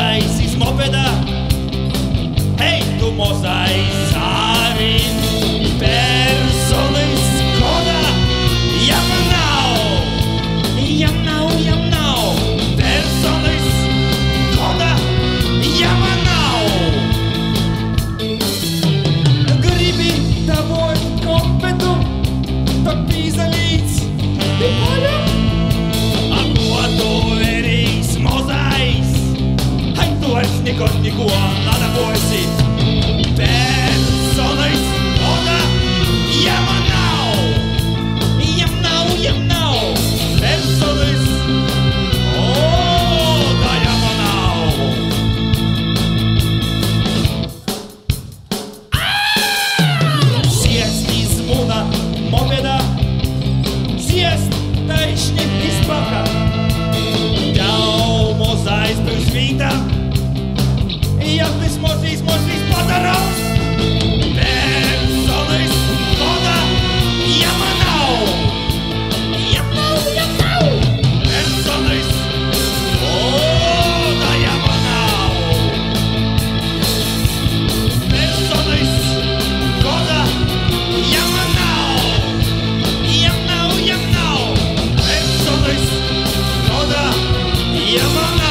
mozais iz mopeda. Hei, tu mozais arī personis koda. Jam nav, personis koda. Jam nav. Gribi dabūt kompetu, tad pīzalīts. A ko tu erīs mozais? Hai, tu vairs neko nadabosi. Personis koda. Jam nav. Personis koda. Jam nav. Siest iz muna mopeda. Siest taisni iz baka. Tev mozais būs vīta. Ja tas mozīs padarās. Personis koda. Jam nav. Personis koda. Jam nav. Personis koda. Jam nav. Personis koda. Jam nav.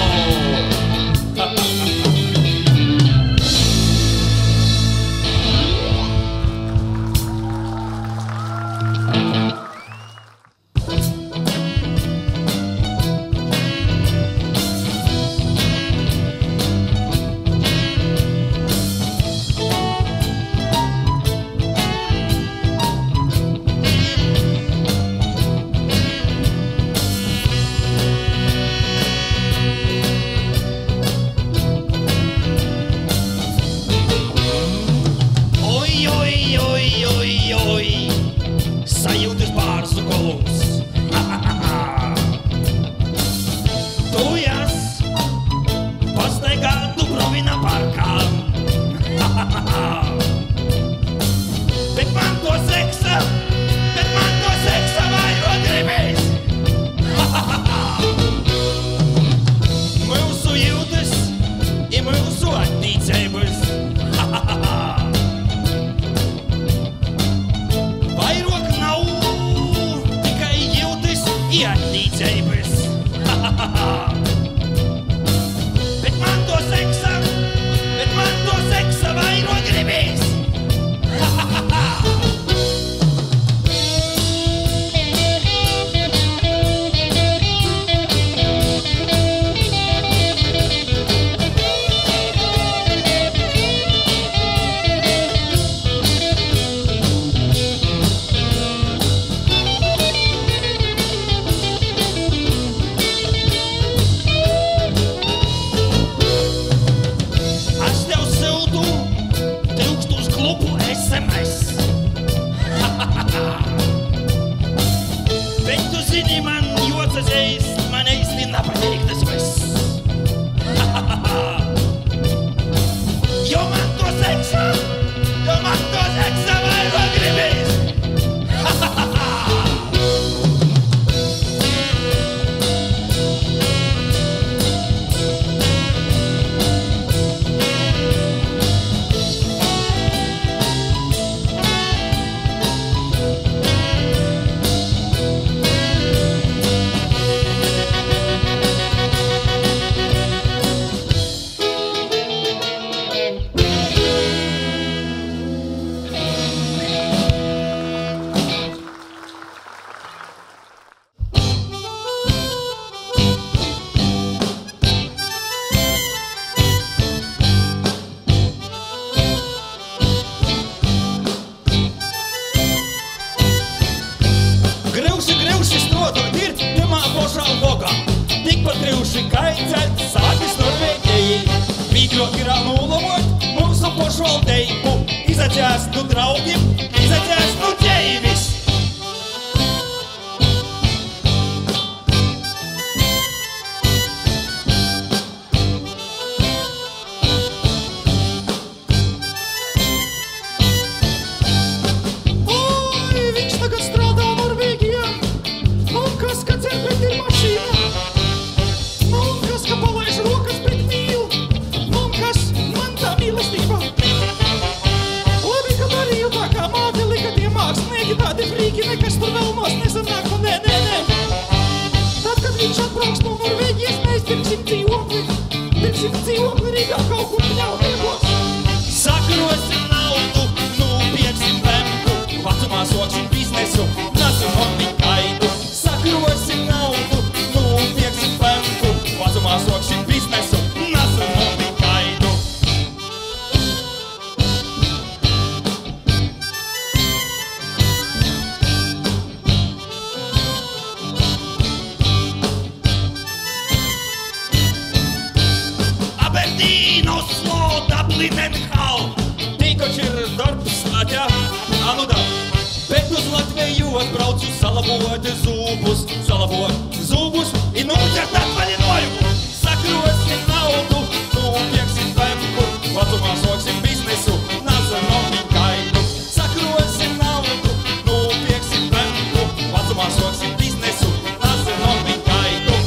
Sajūtas pārsu kolums. Tujas pastaigā Dubrovina parkā. Bet man to seksa vairot gribīs. Mūsu jūtas I mūsu attīcības. Vairāk nav tikai jūtas I attīcības. Bet man to seksa vairāk gribīs. Bet tu zini, man jocas eist, man eisti nepatīk tas viss. Jo man to seksa vairāk gribīs. Grivši strodot ir timā pošā vogā. Tikpat grivši kaicēt sākis Norvēģijai. Vīgļok ir anūlavot mūsu pošvaldeibu. Izacēst nu draugiem, izacēst nu ķeivis. Kas, ka dzēpēt ir mašīna? Kas, ka palaiž rokas pret mīnu? Viņš atbrauks no Norvēģijas, mēs pirksim dzīvokli Rīgā kaut kur pļauniekos. Sakrosim naudu, pieksim pemku, vecumā soksim biznesu, nesam on viņu kaidu. Sakrosim naudu, pieksim pemku, vecumā soksim biznesu, nesam on viņu kaidu. Oslo, Dublin and Hall. Tikoč ir darbs, aķā, nu da. Bet uz Latviju atbraucu salabot zūbus I nūķert atvaļinojumu. Sakrosim naudu, pieksim pemku, vecumā soksim biznesu, nesam on viņu kaidu. Sakrosim naudu, pieksim pemku, vecumā soksim biznesu, nesam on viņu kaidu.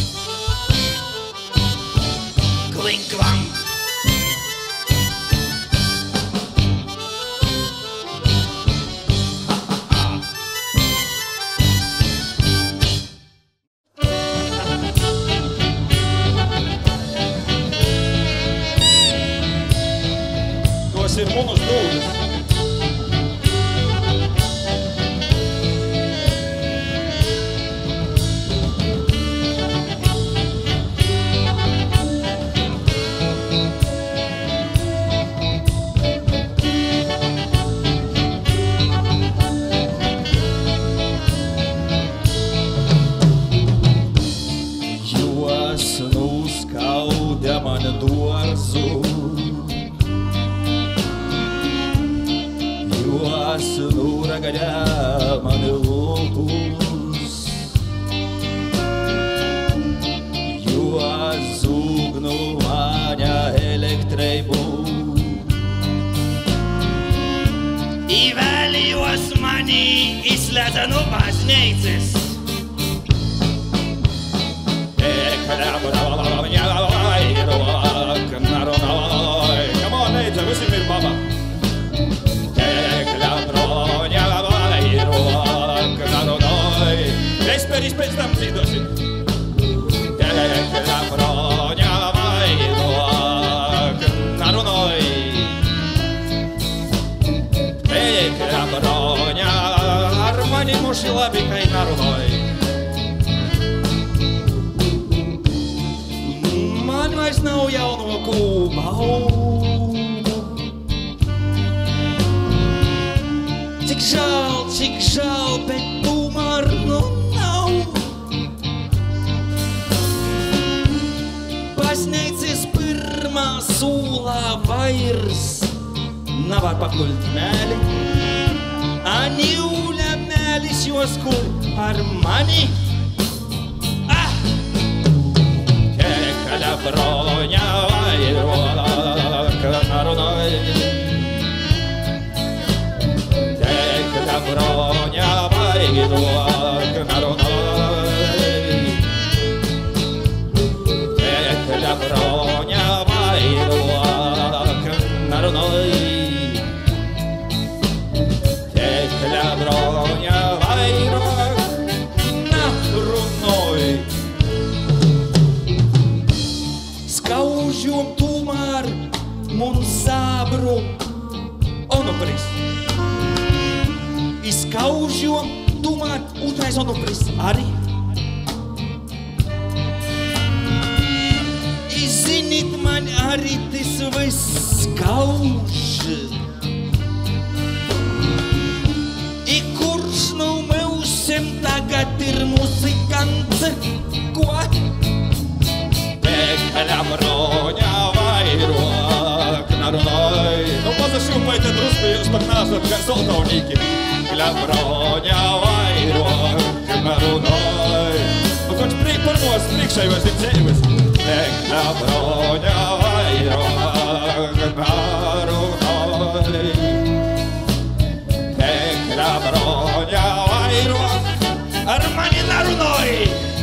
Klink, klank. Ir munus dūdas. Jos nuskaudė mane duorzu. Jos nuragadė mane lūpus, jos zūgnu mane elektreibu. Įvelė juos mani į Sledzenų bažnyčias. Come on, Neidža, visi ir baba. Vesperi pēc tam dzīdosim. Tekla broņa vairāk narunoj. Tekla broņa ar mani muši labi kai narunoj. Man vairs nav jauno kūbaudu. Cik žēl, bet tomēr nav. Baznīcas pirmā sūlā vairs nevar pakult mēli. Aniūļa mēlis jos kur ar mani. Tekla broņa vairāk narunoj. Tekla broņa vairāk narunoj. Tekla broņa vairāk narunoj. Tekla broņa vairāk narunoj. Skaužjom tomēr mun sabru onopris. Skaužjom tomēr otrais onopris arī. Zinit man arī tas viss skauž. Kurš no mūsim tagad ir muzikants? Ko? Tekla broņa vairāk narunoj. Pazašūpajte drusku, jūs pat nesat kā soltaunīki. Tekla broņa vairāk narunoj. Koč pirmos priekšējos ir dzīves. Tekla broņa vairāk narunoj. Tekla broņa vairāk ar mani narunoj.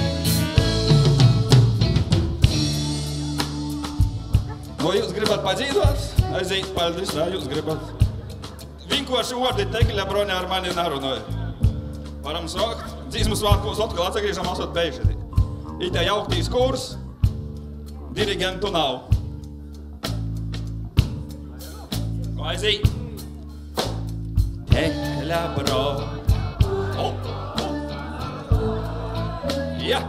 Ko jūs gribat padzīdot? Aiziet, paldies, vai jūs gribat? Vinkoši ordi tekla broņa ar mani narunoj. Varam sākt. Dzīsmu svētkos atkal atsagrīžam, esot beigšati. Itā jauktīs kurs, dirigentu nav. Ko aizīt? Tekļa bro. Ja.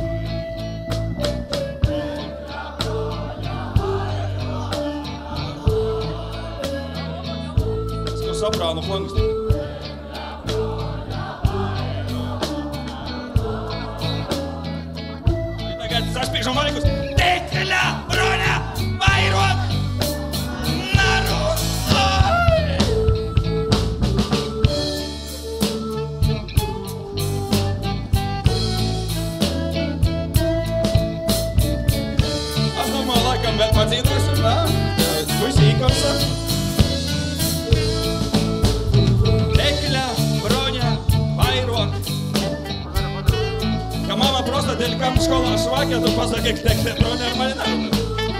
Ska soprānu flangus. Saspīkšam varikus. Tekļa broņa vairok narus. Es domāju, laikam vēl padzīdosim, nā? Puisīkams. Tekļa broņa vairok. Ka mama просто деликам в школу шваки, а то позаки к текте броня нормально.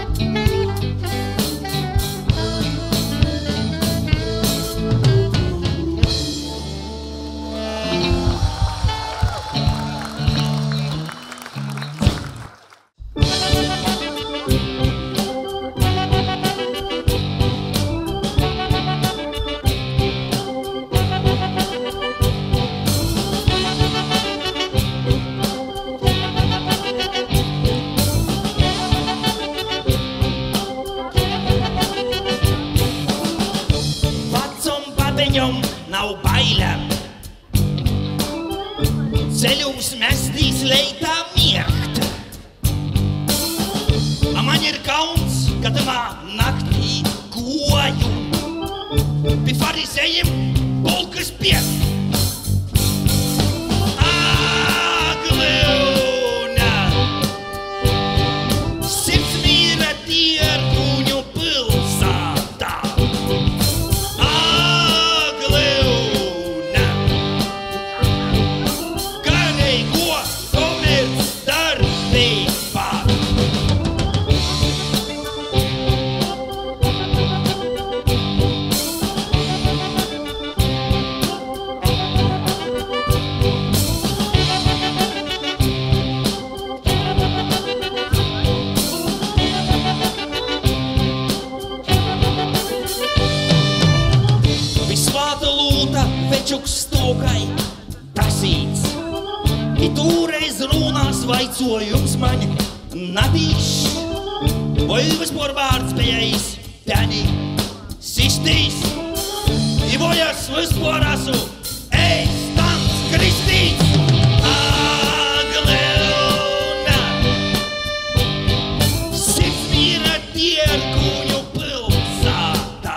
Nav bailēm. Ceļūs mestīs leitā miegt. A man ir kauns, ka tamā naktī goju. Pi farisejiem polkas pies. Aglūna. Sirds mīra tierkuņu pilsātā. Večuks stokai tasīts. I tūreiz runās vaicojums man nadīš. Voļvas por vārds pējais pēni sistīs. I vojas vispor asu eistants kristīts. Aglūna. Sirds mīra tierkuņu pilsātā.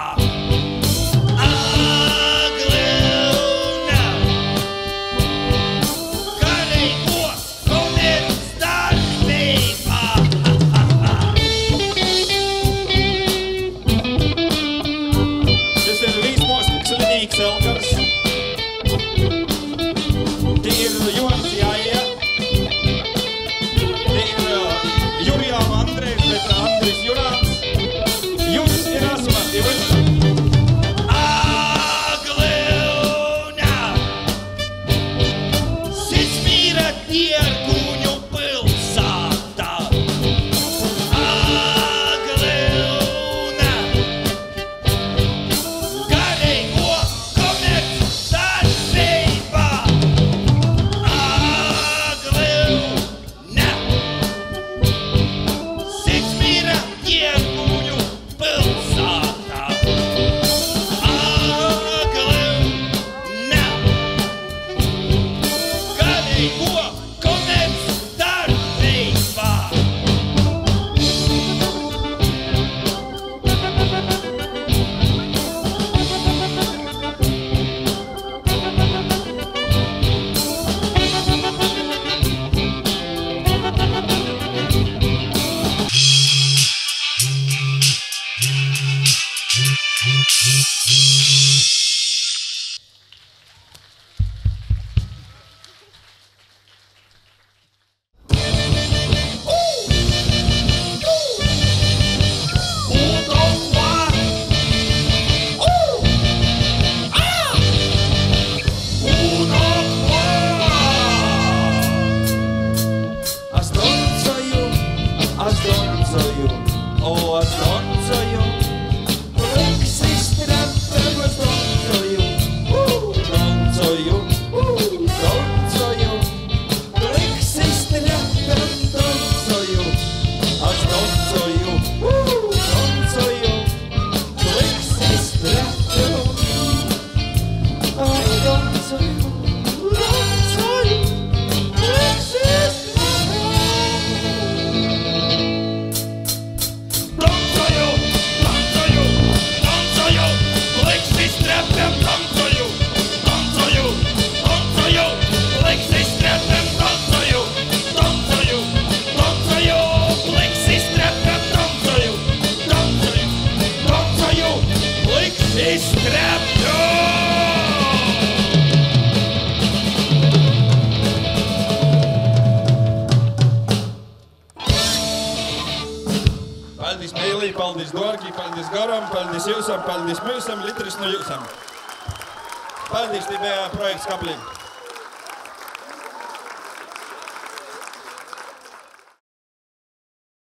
Selkars. Tie ir Jonas Jāija. Tie ir Jurijām Andrejs, bet Andris Jurāns. Juris ir Asmatīvs. Aglūna. Sirds mīra tierkuņu pilsātā. Yeah. paldies garam, paldies jūsam, paldies mūsam, litris no jūsam. Paldies, tie bija projekts Kaplī.